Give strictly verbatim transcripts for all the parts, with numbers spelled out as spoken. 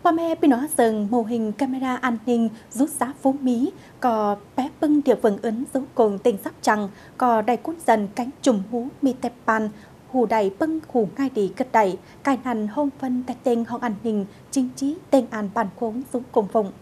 Qua mẹ bị nó dừng mô hình camera an ninh rút giá Phú Mỹ, có bé bưng địa vừng ấn dấu cùng tỉnh Sóc Trăng, có đầy cút dần cánh trùm hú mi tẹp pan, hù đầy bưng hù ngay đi cất đẩy, cài nằn hôm phân tại tên hong an ninh, chính trí tên an bàn khốn xuống cùng vùng.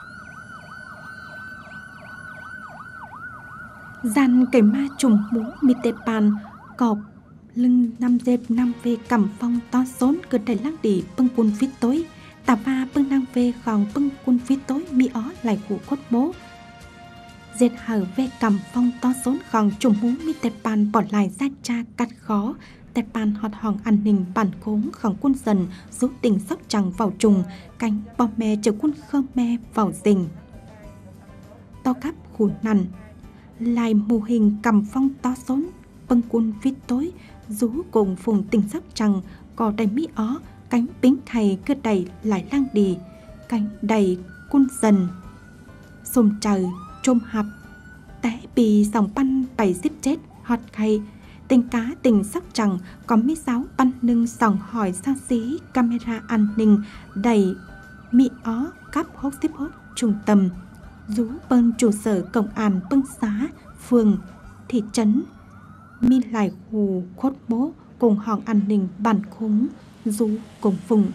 Gian cây ma trùm hú mi tẹp pan, cọp lưng năm dẹp năm về cầm phong to xốn cất đẩy lăng đi bưng quân phít tối. Tà ba bưng năng về còn bưng quân phía tối mi ó lại của cốt bố. Dệt hở về cầm phong to xốn còn trùng hú mi tẹp bàn bỏ lại ra cha cắt khó. Tẹp bàn họt hòn an ninh bản khống còn quân dần giúp tỉnh Sóc Trăng vào trùng. Cánh bò mè chờ quân khơ me vào rình. To cắp khu nằn. Lại mô hình cầm phong to xốn bưng quân phía tối rú cùng phùng tỉnh Sóc Trăng có đầy mi ó. Cánh bính thầy cứ đẩy lại lăng đi, cánh đầy cun dần, xùm trời, trôm hạp, té bì dòng băn bảy díp chết, hot khay, tình cá tình Sóc Trăng, có mấy giáo băn nâng dòng hỏi sang xí, camera an ninh, đầy, mỹ ó, cắp hốt xíp hốt, trung tâm, rú bơn trụ sở công an bưng xá, phường, thị trấn, mi lại hù khốt bố, cùng hòn an ninh bản khống, rú cùng vùng.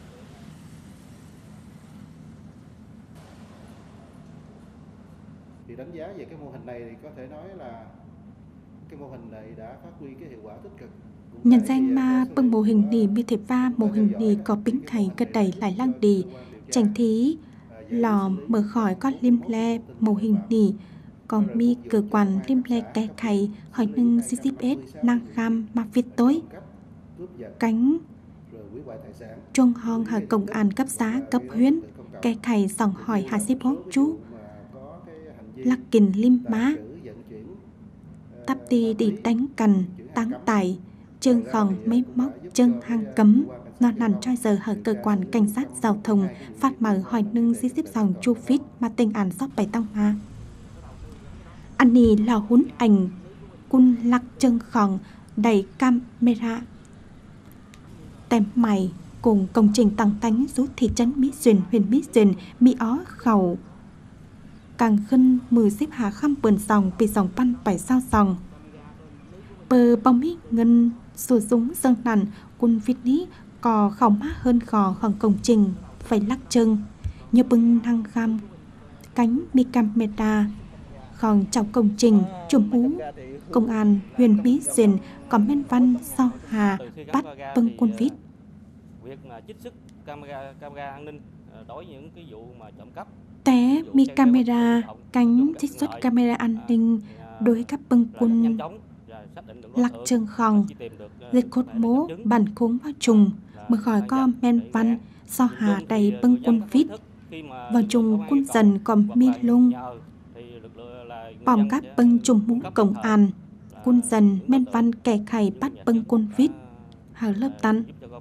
Thì đánh giá về cái mô hình này thì có thể nói là cái mô hình này đã phát huy cái hiệu quả tích cực. Nhân danh ma bưng mô hình nì mi thể va mô hình nì có bính thầy cất đẩy lại lăng đi. Tranh thí lò mở khỏi con lim le mô hình nì có mi cơ quan lim le cái khay hỏi nâng xí xíp ết năng kham ma viết tối. Cánh trung hong hà công an cấp xã cấp huyến cái khay dòng hỏi hà xíp hốt chú lắc kình lim má tắp ti đi đánh cằn táng tài chương khòng mấy móc chân hang cấm nó nằm trai giờ ở cơ quan cảnh sát giao thông phát mở hỏi nâng xí xíp dòng chu phít mà tình án sót bày tông ma anh nì là hún ảnh cun lắc chân khòng đầy camera tem mày cùng công trình tăng tánh rút thị trấn Mỹ Duyên, huyện Mỹ Duyên, Mỹ ó khẩu. Càng khân mười xếp hạ khăm bườn dòng bị dòng băn bảy sao dòng. Bờ bóng mỹ ngân sùa súng dâng nằn quân Việt ní có khẩu má hơn khò khoảng công trình phải lắc chân. Như bưng năng kham cánh mi camera còn trong công trình chùm hú công an huyện Mỹ Duyên có men văn sau hà bắt bưng quân Việt. Việc mà trích xuất camera camera an ninh đối những cái vụ mà trộm cắp té mi camera cánh trích xuất camera an ninh đối các bưng quân lắc chân khòng dịch cốt mố bản khống bao trùng mở khỏi co men văn sau hà đầy bưng quân vít vào trùng quân dần còn mi lung bỏng các bưng trùng mũ công an quân dần men văn kẻ khải bắt bưng quân vít hở lớp tắn.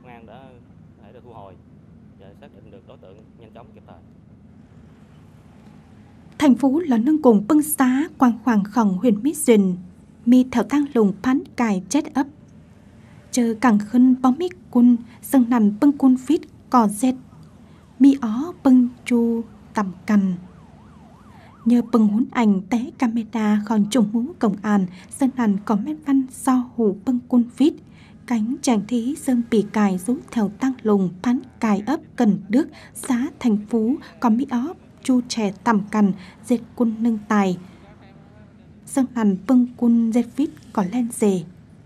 Thành phố là nâng cùng bưng xá quang hoàng khổng huyện Mỹ Duyên mi theo tăng lùng phán cài chết ấp chờ càng khân bóng mít quân sân nằm bưng quân phít cò dệt mi ó bưng chu tầm cằn nhờ bưng hún ảnh té camera còn trùng hú công an sân nằm có men văn so hủ bưng quân phít cánh chàng thí sơn bì cài rút theo tăng lùng phán cài ấp cần đức xã thành phố có mỹ ó chu trẻ tầm cằn dệt quân nâng tài sơn hàn bưng quân dệt vít có len dề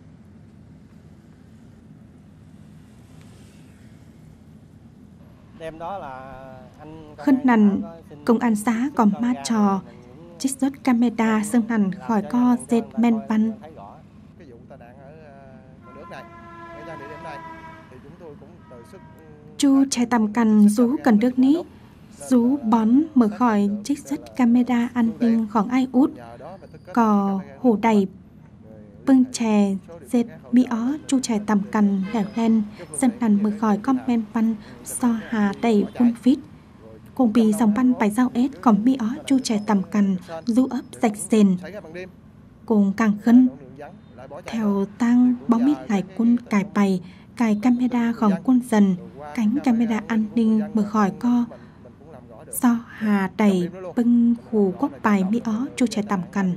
khân nằn công an xã có ma trò trích xuất camera sơn hàn khỏi co dệt men văn chu trẻ tầm cằn rú cần đức ní rú bón mở khỏi trích xuất camera an ninh khoảng ai út cò hổ đầy bưng chè dệt mi ó chu chè tầm cằn lẻo len dân nằn mở khỏi comment văn so hà đầy quân phít cùng bì dòng văn bài giao ết còn mi ó chu chè tầm cằn du ấp rạch sền cùng càng khân theo tăng bóng mít lại quân cài bày cài cameraของquân dân, cánh camera an ninh mở khỏi co do hà đẩy bưng khu quốc bài mỹ ó chu trẻ tầm cần.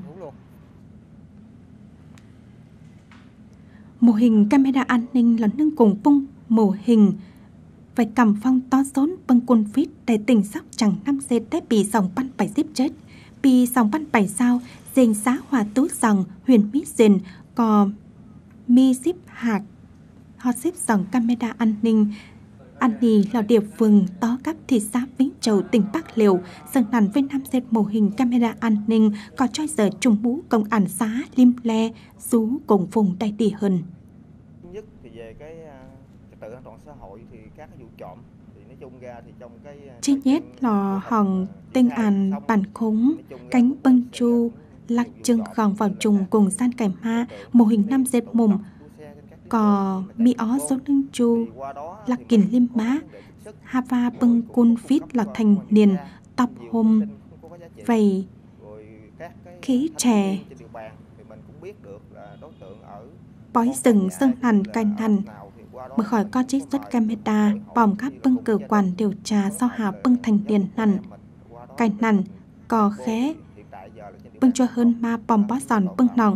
Mô hình camera an ninh là nâng cùng bung mô hình phải cầm phong to xốn bưng quân phít để tỉnh Sóc Trăng năm dê tép bị dòng bắn bảy xếp chết. Bị dòng bắn bảy sao, dền xá hòa tú dòng huyền mỹ dền có mi xếp hạt. Họ xếp dòng camera an ninh. An ninh là địa phương tó cấp thị xã Vĩnh Châu, tỉnh Bạc Liêu, dần nằn với năm dệt mô hình camera an ninh có cho giờ trùng mũ công an xã Lim Le, rú cùng vùng đại địa hơn. Nhất thì về cái trật tự an toàn xã hội thì các vụ trộm thì nói chung ra thì trong cái chi nhất là hòn tinh an bàn khống cánh băng chu lạc chân gòn vào trùng cùng san cải ma mô hình năm dệt mồm có mi ó số nâng chu lạc kìn lim má hava bưng cun phít là thành niên tóc hôm vầy khí trẻ bói rừng sơn hàn cài nằn mở khỏi có trích xuất camera bòm các bưng cơ quan điều tra do hà bưng thành niên nằn cài nằn cò khé bưng cho hơn ma bòm bó giòn bưng nòng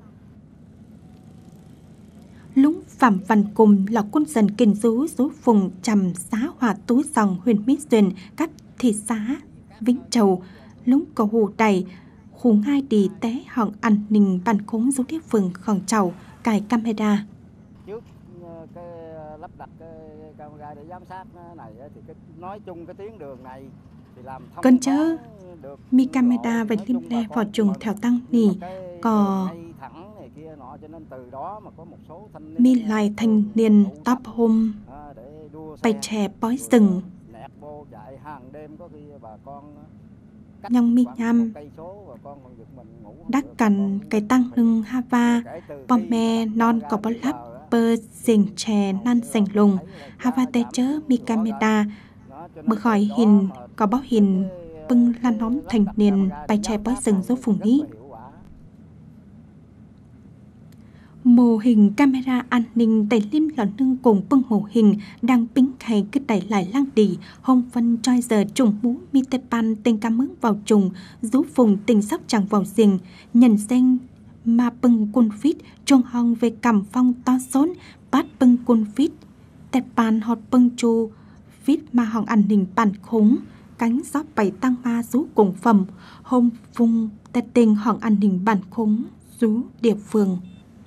lúng Phạm Văn Cùng là quân dân kinh rú rú vùng trầm xã Hòa Tú dòng huyện Mỹ Xuyên các thị xã Vĩnh Châu lúng cầu hồ đầy khu ngay đi té họng an ninh ban khống rú địa phương khòng chầu cài camera. Trước cái lắp đặt cái camera để giám sát này thì cái nói chung cái tuyến đường này thì làm thông cân chớ mi camera về lim le vào trùng theo tăng nì có mi lại thanh niên tóc hôm bày trẻ bói rừng nhong mi nham đắc cằn cái tăng lưng hava bom me non có bó lắp bơ xình chè nan sành lùng hava tê chớ mi camera mở khỏi hình có bó hình bưng lan nóm thành niên bày trẻ bói rừng dấu phùng ý. Mô hình camera an ninh đẩy lim lọ nâng cùng bưng mô hình đang bính khay cứ đẩy lại lang đi hông phân choi giờ trùng mũ mi tê pan tên ca mướng vào trùng rú phùng tình Sóc Trăng vào riêng nhận danh mà bưng quân phít trung hong về cầm phong to xốn bát bưng quân phít tê pan họt bưng chu phít mà hong an ninh bàn khống cánh gió bảy tăng ma rú cùng phẩm hông vùng tê tình hong an ninh bàn khống rú địa phương.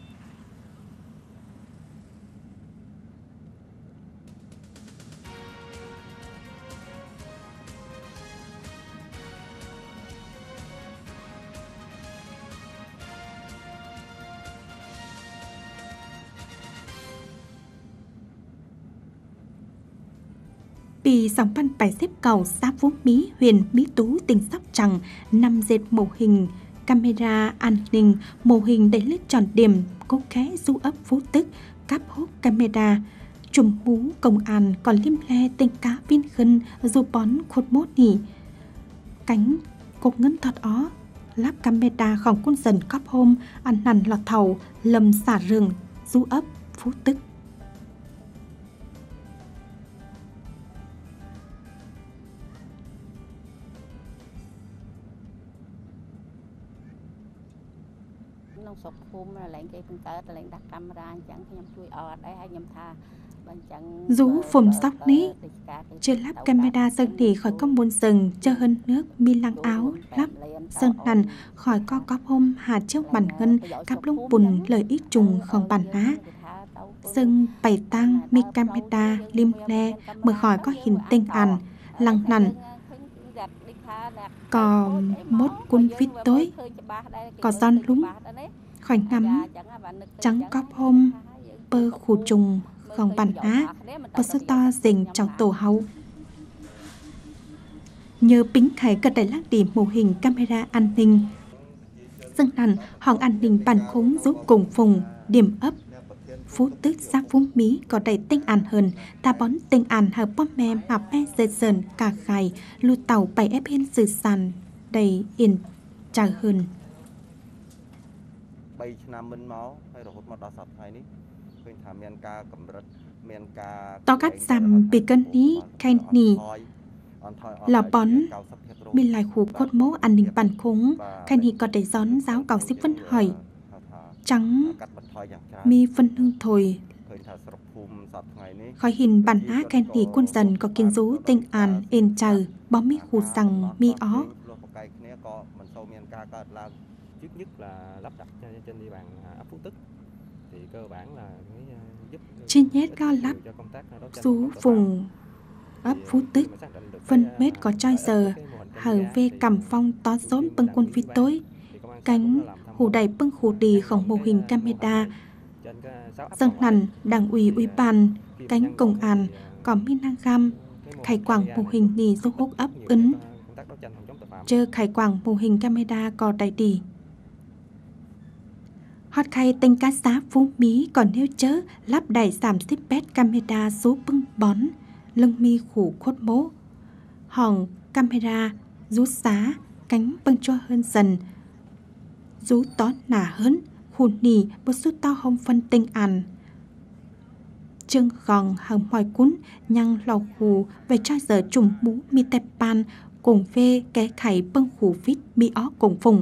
Bị dòng ban bài xếp cầu xã Phú Mỹ, huyện Mỹ Tú, tỉnh Sóc Trăng nằm dệt mô hình camera an ninh, mô hình để lít tròn điểm, cố khé du ấp Phú Tức, cáp hút camera, trùm mũ công an còn lim le tên cá viên khân du bón khốt mốt nỉ. Cánh cục ngân thọt ó, lắp cameraของquân dân cóp hôm, ăn nằn lọt thầu, lầm xả rừng, du ấp Phú Tức. sụp phun là lệnh cây phân tết là lệnh đặt camera chẳng nhầm chui ở đây hay nhầm tha rú phùm sóc ní chưa lắp camera sơn thì khỏi có muôn sừng cho hơn nước mi lăng áo lắp sơn nằn khỏi có cóp hôm hà trước bản ngân cắp lúc bùn lời ít trùng không bản á sưng bày tăng mi camera lim le mở khỏi có hình tinh ảnh lăng nằn có mốt quân vít tối có giòn lúng khỏi ngắm trắng cóp hôm bơ khu trùng không bản á bơ sơ to dình trong tổ hậu nhờ bính khải cất đại lắc điểm mô hình camera an ninh dân nằn hòn an ninh bàn khống giúp cùng vùng điểm ấp Phú Tức xã Phú Mỹ có đầy tinh an hơn ta bón tinh an hợp bom me mà pe dệt dần cả khai lưu tàu bảy ép hiên sự sàn đầy yên trà hơn bay năm minh máu hay rồi hút một đợt sập hay ní khuyên thảm nhân ca cầm rất to cắt xăm bị cân ní khen nì lò bón bên lại khu cốt mố an ninh bản khống khen nì có đầy gión giáo cầu xếp vấn hỏi trắng mi phân hương thổi khỏi hình bản á khen nì quân dần có kiến rú tinh an ên chờ bó mi khu rằng mi ó. Trước nhất là lắp đặt trên địa bàn ấp Phú Tức thì cơ bản là giúp trên nhét lo lắp số vùng ấp Phú Tức phân mét có choi giờ hở về cầm phong tó sốn bưng quân phi tối cánh hù đầy bưng hù đi khổng mô hình camera dân nằn đảng ủy ủy ban cánh công an có mi năng găm khai quảng mô hình nì giúp hút ấp ứng chơ khai quảng mô hình camera có đại đi hot khay tên cá xá Phú Mỹ còn nếu chớ lắp đẩy giảm xếp bét camera số bưng bón lưng mi khủ khốt mố hòn camera rú xá cánh bưng cho hơn dần rú tó nả hơn hùn nì một số to không phân tinh ăn chương gòn hầm hỏi cún nhăng lò hù về cho giờ trùng mũ mi tẹp pan cùng về cái khải bưng hù vít mi ó cùng vùng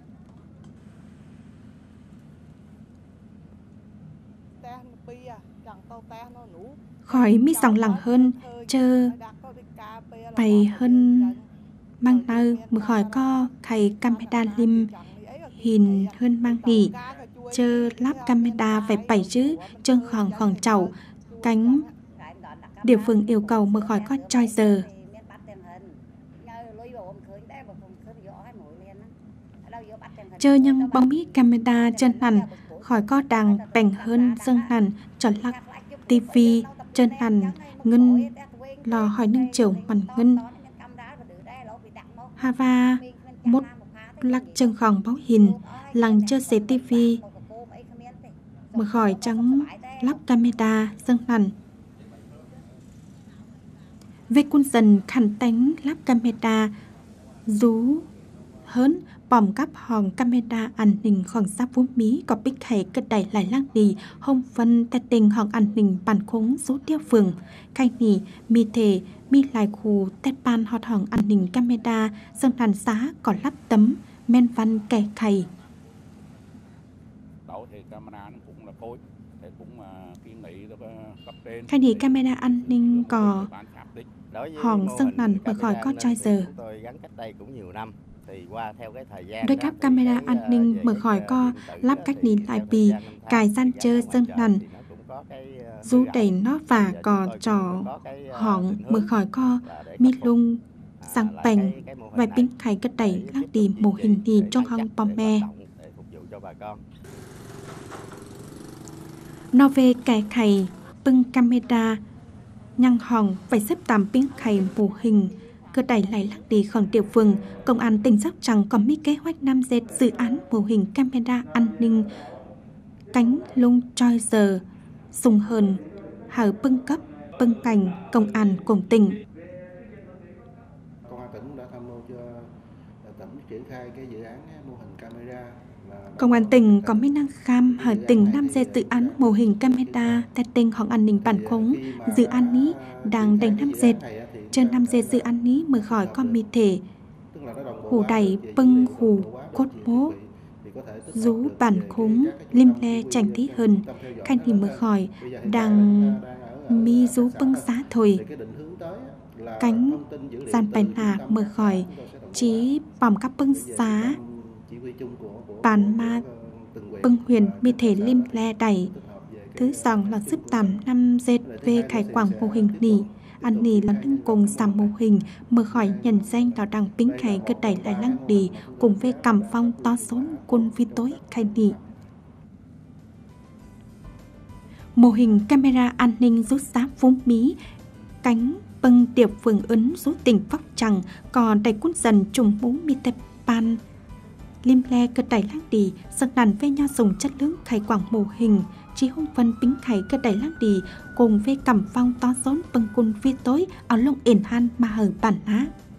khỏi mi sòng lẳng hơn chơ bày hơn mang nơ mực khỏi co khay camera lim hình hơn mang nghỉ chơ lắp camera phải bảy chữ chân khoảng khoảng chậu cánh địa phương yêu cầu mực khỏi có choi giờ chơ nhân bóng mí camera chân hẳn khỏi có đằng bành hơn dân hẳn chọn lắc tivi chân hẳn ngân lò hỏi nâng chiều màn ngân hava một lắc chân khòng báo hình lằng chơi xế tivi mở khỏi trắng lắp camera dân hẳn về quân dần khăn tánh lắp camera rú hớn bòm cắp hòn camera an ninh khoảng giáp Phú Mỹ có bích hệ cất đẩy lại lăng đi hông phân tè tình hòn an ninh bản khống số tiêu phường khai nì mi thể mi lại khu tét ban hot hòn an ninh camera dân đàn xá có lắp tấm men văn kẻ khay khai nì camera an ninh có hòn dân đàn mở khỏi có choi giờ đôi cáp camera an ninh mở khỏi co lắp cách nín lại bì cài gian chơ dân nằn rú đầy nó và cò trò hỏng mở khỏi co mi lung sang bành vài pin khay cất đẩy lắc đi mô hình đi trong hong bom me nó về kẻ khay bưng camera nhăng hòn phải xếp tạm pin khay mô hình cơ đẩy lại lắc đi khỏi địa phương công an tỉnh Sóc Trăng có mấy kế hoạch năm dệt dự án mô hình camera an ninh cánh lung choi giờ sùng hờn hở bưng cấp bưng cảnh công an cùng tỉnh. Công an tỉnh đã tham mưu cho tỉnh triển khai cái dự án mô hình camera. Công an tỉnh có mấy năng kham hở tỉnh năm dệt dự án mô hình camera tại tỉnh hòn an ninh bản khống dự án ní đang đánh năm dệt trên năm dệt dự án ní mở khỏi con mi thể hù đẩy bưng hù cốt mố rú bản khống lim le chành tí hơn khanh thì mở khỏi đang mi rú bưng xá thổi cánh gian bèn hà mở khỏi chí bòm các bưng xá bàn ma bưng huyền mi thể lim le đẩy thứ dòng là giúp tạm năm dệt về khai quảng mô hình nỉ anh nì là nâng cùng xàm mô hình mở khỏi nhận danh đào đằng pính khay cơ đẩy lại lăng đi cùng về cầm phong to sốn quân vi tối khai nì. Mô hình camera an ninh rút giá Phú Mỹ cánh bưng tiệp phường Ấn rút tỉnh Phóc Trăng còn đầy cút dần trùng mũ mi tẹp pan lim le cơ đẩy lăng đi sẵn đàn về nho dùng chất lượng khai quảng mô hình chỉ hông phân pính khay cơ đẩy lăng đi cùng với cầm phong to sốn bưng quân vi tối áo lông ển han mà hở bản á.